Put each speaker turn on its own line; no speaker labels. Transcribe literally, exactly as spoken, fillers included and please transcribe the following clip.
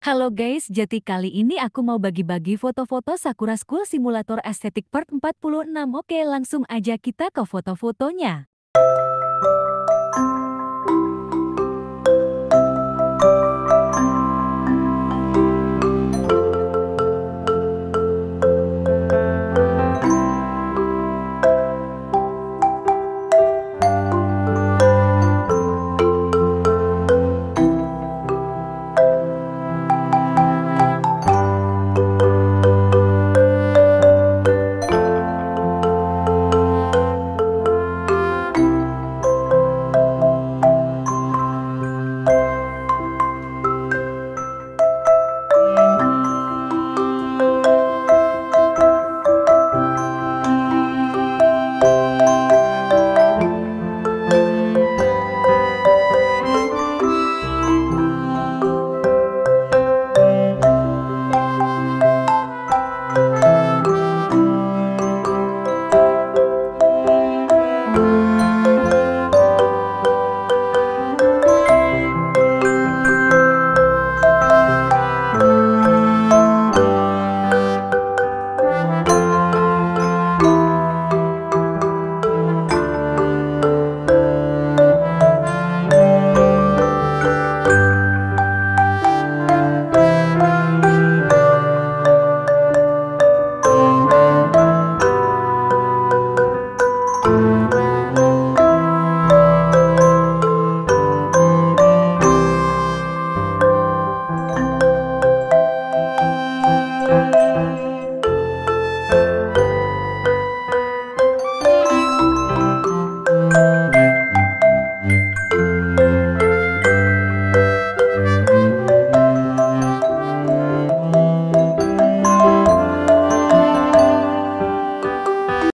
Halo guys, jadi kali ini aku mau bagi-bagi foto-foto Sakura School Simulator Estetik Part empat puluh enam. Oke, langsung aja kita ke foto-fotonya.